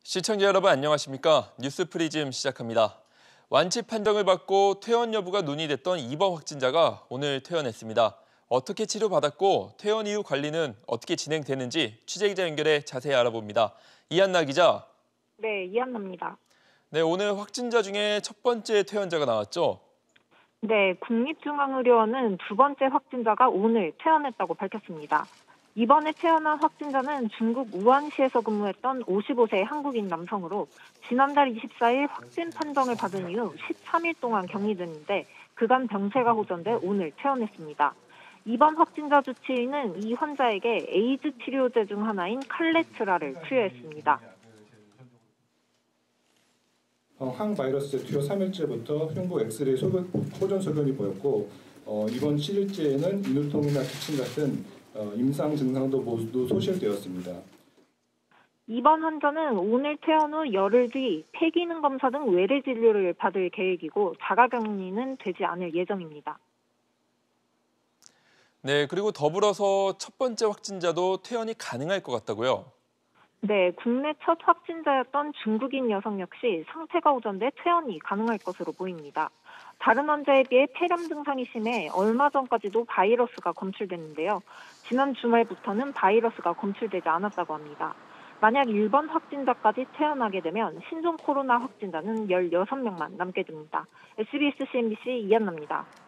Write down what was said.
시청자 여러분 안녕하십니까? 뉴스 프리즘 시작합니다. 완치 판정을 받고 퇴원 여부가 논의됐던 이번 확진자가 오늘 퇴원했습니다. 어떻게 치료받았고 퇴원 이후 관리는 어떻게 진행되는지 취재기자 연결해 자세히 알아봅니다. 이한나 기자. 네, 이한나입니다. 네, 오늘 확진자 중에 첫 번째 퇴원자가 나왔죠? 네, 국립중앙의료원은 두 번째 확진자가 오늘 퇴원했다고 밝혔습니다. 이번에 퇴원한 확진자는 중국 우한시에서 근무했던 55세 한국인 남성으로 지난달 24일 확진 판정을 받은 이후 13일 동안 격리됐는데 그간 병세가 호전돼 오늘 퇴원했습니다. 이번 확진자 주치의는 이 환자에게 에이즈 치료제 중 하나인 칼레트라를 투여했습니다. 항바이러스 투여 3일째부터 흉부 엑스레이 호전 소견이 보였고 이번 7일째에는 인후통이나 기침 같은 임상 증상도 모두 소실되었습니다. 이번 환자는 오늘 퇴원 후 열흘 뒤 폐기능 검사 등 외래 진료를 받을 계획이고 자가격리는 되지 않을 예정입니다. 네, 그리고 더불어서 첫 번째 확진자도 퇴원이 가능할 것 같다고요? 네, 국내 첫 확진자였던 중국인 여성 역시 상태가 호전돼 퇴원이 가능할 것으로 보입니다. 다른 환자에 비해 폐렴 증상이 심해 얼마 전까지도 바이러스가 검출됐는데요. 지난 주말부터는 바이러스가 검출되지 않았다고 합니다. 만약 일본 확진자까지 퇴원하게 되면 신종 코로나 확진자는 16명만 남게 됩니다. SBS CNBC 이한나입니다.